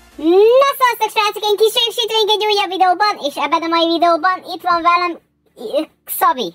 Na szasztok srácok, én kísérletünk egy újabb videóban, és ebben a mai videóban itt van velem Szabi.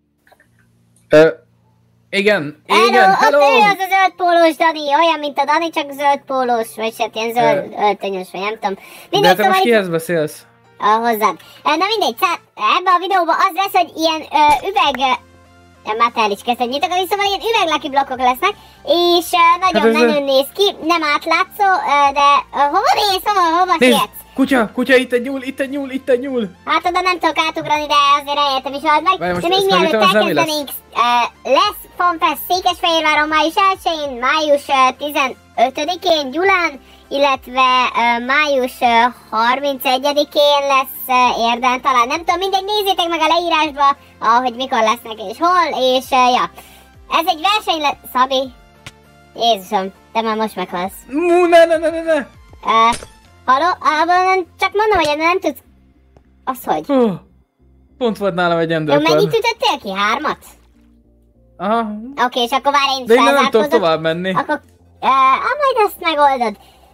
Igen, hello! Ott ő az a zöld pólós Dani, olyan mint a Dani, csak zöld pólós, vagy hát ilyen zöld öltönyös, vagy nem tudom. Mindegy, de te most kihez beszélsz? Hozzád. Na mindegy, ebben a videóban az lesz, hogy ilyen üveg... Már te el is kezdted nyitogatni, szóval ilyen üveglaki blokkok lesznek, és nagyon menőn néz ki, nem átlátszó, de hova néz, hova sietsz? Kutya, itt egy nyúl! Hát oda nem tudok átugrani, de azért eljöttem is halad meg. De még mielőtt elkezdenénk, lesz FanFest Székesfehérváron május 1-én, május 15-én Gyulán, illetve május 31-én lesz Érden, talán nem tudom, mindegy, nézzétek meg a leírásba, hogy mikor lesznek és hol, és ja. Ez egy verseny lesz, Szabi. Jézusom, te már most meghalsz. Ne! Halló? Csak mondom, hogy nem tudsz... Az hogy? Pont volt nálam egy endőkör. Jó, mennyit ütöttél ki? 3-at? Aha. Oké, és akkor várj, én is felzárkozom. De én nem tudok tovább menni. Akkor... majd ezt megoldod.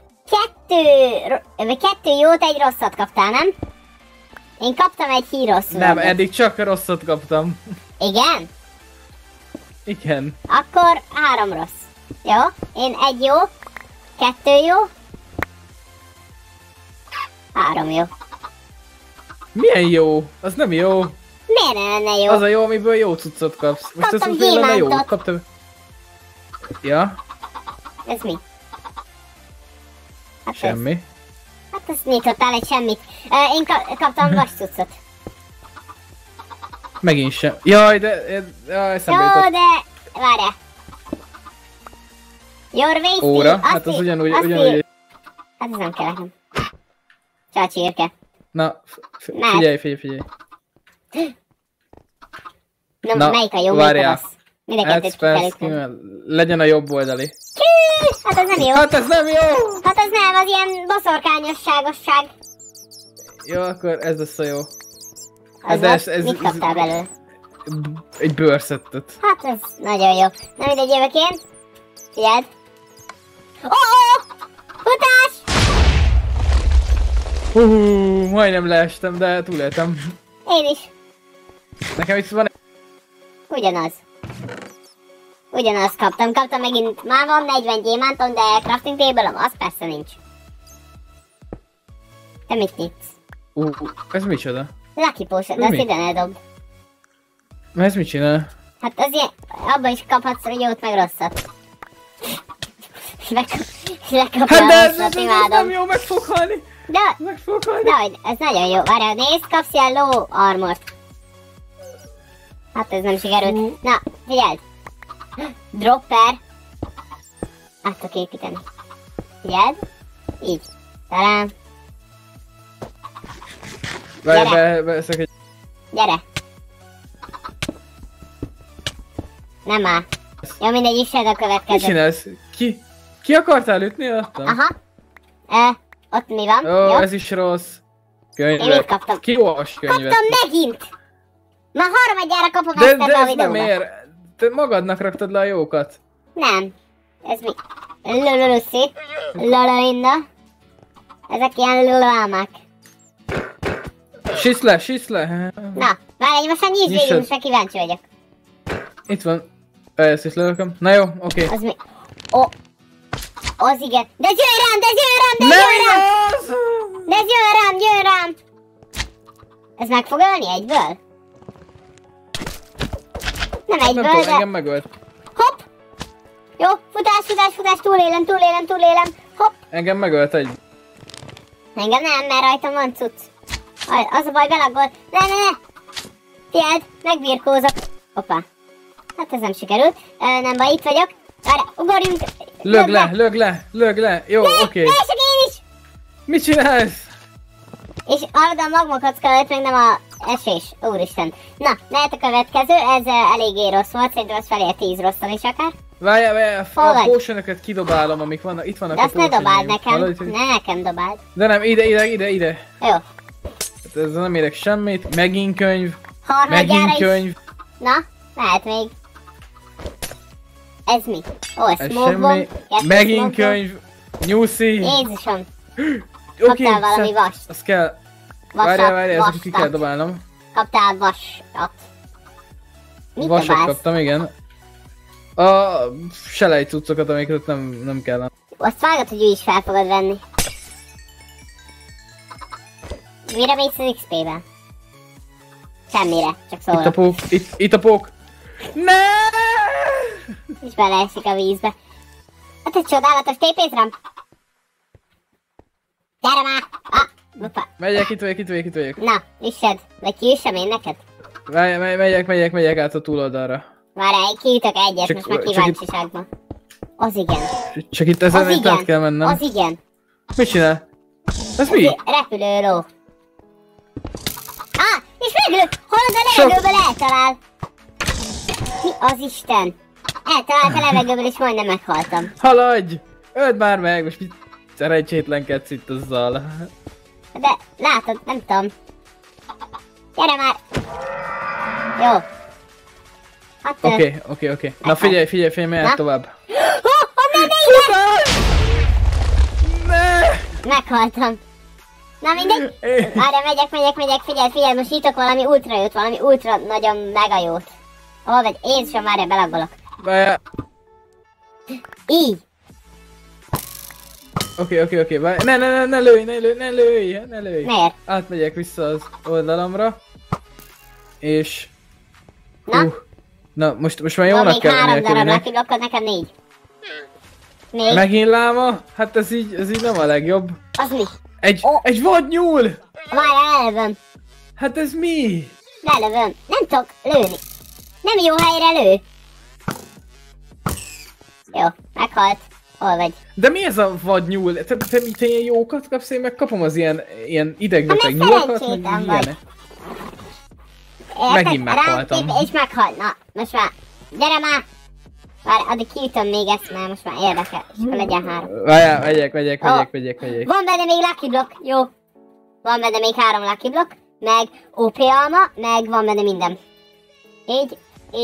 2 jót, egy rosszat kaptál, nem? Én kaptam egy hírosszul. Nem, eddig csak rosszat kaptam. Igen? Igen. Akkor 3 rossz. Jó? Én 1 jó, 2 jó, 3 jó. Milyen jó? Az nem jó. Miért ne lenne jó? Az a jó, amiből jó cuccot kapsz. Most kaptam ez lenne jó. Kaptam. Ja? Ez mi? Hát semmi. Hát ezt nyitottál egy semmit. Én kaptam vas cuccot. Megint sem. Jaj, de... eszembe jutott. Jó, de... Várjál. Your waist óra? Hát az ugyanúgy... Hát ez nem kell nekem. Csak csirke. Na, figyelj. Na, melyik a jó, melyik a rossz? Mindeket legyen a jobb oldali. Hát ez nem jó. Hát ez nem jó! Hát ez nem, az ilyen boszorkányosságosság. Jó, akkor ez lesz a jó. Az hát mit kaptál belőle? Egy bőrszettet. Hát ez nagyon jó. Na mindegy, jövök én. Figyeld. Futás! Majdnem leestem, de túléltem. Én is. Nekem itt van... Ugyanazt kaptam megint, már van 40 gyémántom, de crafting table-om, az persze nincs. Te mit nyitsz? Ez micsoda? Lucky potion, de azt ide ne dob. Ez mit csinál? Hát az ilyen, abban is kaphatsz jót meg rosszat. Hát de ez nem jó, meg fog halni! Meg fog halni! De ez nagyon jó, várjál, nézd, kapsz ilyen low armort. Hát ez nem sikerült. Na, figyeld! Dropper! Át tudok építeni. Figyeld! Így. Talán. Gyere! Nem már. Jó, mindegy, ismerd a következőt. Mit csinálsz? Ki akartál ütni ottan? Aha. Ott mi van? Jó, ez is rossz. Könyvet. Én mit kaptam? Kiolvas könyvet. Kaptam megint! Már harmadjára kapom ezt ebbe a videóba. De ez nem ér. Te magadnak raktad le a jókat. Nem. Ez mi? Luluszi. Lololinda. Ezek ilyen lulálmák. Sisz le. Na, várj, most már nyisd végig, most már kíváncsi vagyok. Itt van. Ezt is lelököm. Na jó, oké. Az mi? Az igen. De jöjj rám! Ez meg fog ölni egyből? Nem egyből, nem tudom, de... engem megölt. Hopp! Jó, futás, túlélem, hopp! Engem megölt egy. Engem nem, mert rajtam van cucc. Az a baj, belagol. Ne! Figyeld, megbirkózok. Hoppá. Hát ez nem sikerült. Nem baj, itt vagyok. Várj, ugorjunk. Lőg le. Jó, oké. Leesek én is! Mit csinálsz? És hallod a magmakocka előtt, meg nem a esés. Úristen. Na, lehet a következő, ez eléggé rossz volt, szerintem az felér 10 rosszal is akár. Várjál, a potionöket kidobálom, amik vannak, itt vannak. De azt ne dobáld nekem, ne nekem dobáld. De nem, ide. Jó. Hát ez nem érek semmit, megint könyv. Megint könyv. Na, lehet még. Ez mi? Ó, ez smoke bomb. Megint könyv. Nyuszi. Jézusom. Kaptál valami vast. Az kell. Várjál, ezeket ki kell dobálnom. Kaptál vasat. Mit Vasat dobálsz? kaptam, igen. A selej cuccokat, amiket nem kellene. Azt vágod, hogy ő is fel fogod venni. Mire mész az XP-ben? Semmire, csak szólok. Itt a pók, itt a pók. Ne! És beleesik a vízbe. Hát egy csodálatos tépét rám. Gyere már! Bupa. Megyek, itt vagyok. Na, üssed. Vagy kiüssem én neked? Megyek át a túloldalra. Várjál, én kiütök egyet, Csak- most már csak kíváncsiságban. Az igen. Csak itt ezen Az át kell mennem. Az igen. Mit csinál? Ez mi? Repülő ló. És meglő! Hallod, a levegőből eltalál. Mi az Isten? Eltalált a levegőből és majdnem meghaltam. Haladj! Öld már meg, most mit szerencsétlenkedsz itt azzal. De látod, nem tudom. Gyere már! Jó. Hát, Oké. Na figyelj, mehet tovább. Ne! Meghaltam. Na mindegy. Várjál, megyek, figyelj, most nyitok valami ultra jót, valami ultra nagyon mega jót. Hol vagy? Én sem várjál, belagolok. Várjál. Így. Oké. Ne lőj. Miért? Átmegyek vissza az oldalamra. És... Na? Na, most már Van jónak még kell 3 lennie darab Kevinek. Lucky Blockod, nekem 4. Még? Megint láma? Hát ez így nem a legjobb. Az mi? Egy vadnyúl! Várjál, lelövöm. Hát ez mi? Lelövöm. Nem tudok lőni. Nem jó helyre lő. Jó, meghalt. Hol vagy? De mi ez a vadnyúl? Te ilyen jókat kapsz, én meg kapom az ilyen idegbeteg Hát nyúlakat, meg szerencsétlen vagy. ilyenek. Megint meghaltam. Rám tép, és meghalt. Na, most már. Gyere már! Várj, addig kiütöm még ezt, mert most már érdekel. És akkor legyen 3. Várjál, megyek. Van benne még Lucky Block, jó. Van benne még 3 Lucky Block, meg OP alma, meg van benne minden. Így.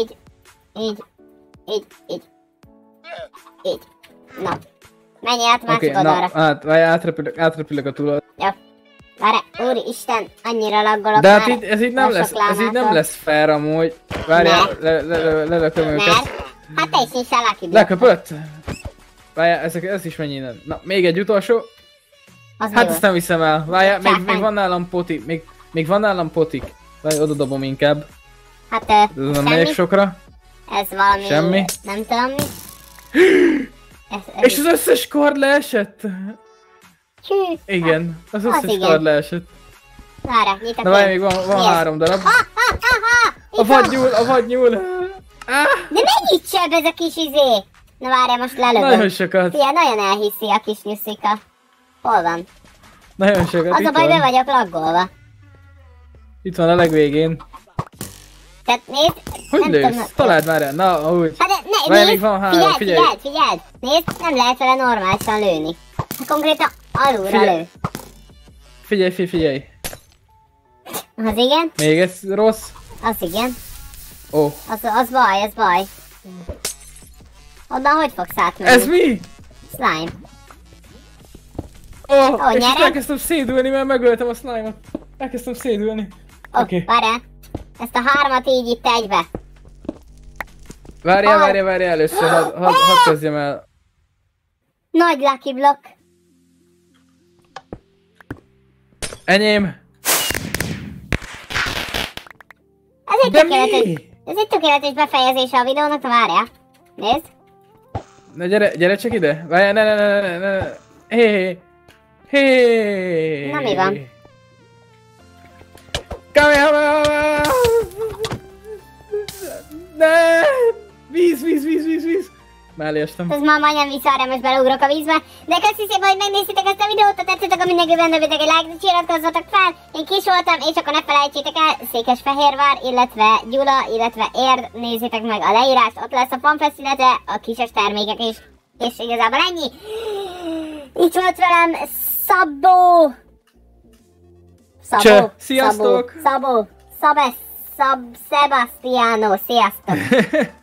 Na. Menj át másik oldalra. Átrepülök a túloldalra. Jó. Várj, úristen, annyira laggolok De már. hát ez így nem lesz fair amúgy. Várjál, lelököm őket. Hát te is nincs a Lucky Block. Leköpött? Várjál, ez is mennyi innen. Na, még egy utolsó. Az Hát mi ezt nem viszem el. Várjál, még Csákány. van nálam potik. Még van nálam potik. Várjál, oda dobom inkább. Hát Ez nem semmi. megyek sokra. Ez valami... Semmi. Nem tudom mi. És az összes kard leesett? Csű. Igen, az Az összes igen. kard leesett. Várj, nyitok Na várj, én. még van Mi ez? 3 darab. A vadnyúl! De mennyit seb ez a kis izé? Na várjál, most lelövöm. Nagyon sokat. Ilyen nagyon elhiszi a kis nyuszika. Hol van? Nagyon sokat. Az a baj, be vagyok laggolva. Itt van a legvégén. Tehát nézd, Hogy nem lősz? tudom... Találd már el. Na, úgy. Hát Várj, nézd, még van 3, figyeld! Nézd, nem lehet vele normálisan lőni. Konkrétan alulra lő. Figyelj. Az igen, Még ez rossz. az igen. Ó. Az baj. Onnan hogy fogsz átmenni? Ez mi? Slime. És nyerek? elkezdtem szédülni, mert megöltem a slime-ot. Elkezdtem szédülni. Oké. Várjál. Ezt a 3-at így itt egybe. Várjál először, hadd kezdjem el. Nagy Lucky Block. Enyém. Ez egy tökéletes befejezése a videónak, na várjál. Nézd. Na gyere csak ide. Várjál, ne. Hé. Na mi van? Kamehameha! Ne! Víz! Mellé estem. Ez ma majdnem visszaára, most beleugrok a vízbe. De köszi szépen, hogy megnéztétek ezt a videót, ha tetszett, akkor mindenképpen dobjatok egy like-t, iratkozzatok fel. Én Kis voltam, és akkor ne felejtsétek el, Székesfehérvár, illetve Gyula, illetve Érd, nézzétek meg a leírást, ott lesz a FanFest, illetve a kises termékek is. És igazából ennyi. Itt volt velem Szabó. Cső, sziasztok! Sebastiano, sziasztok!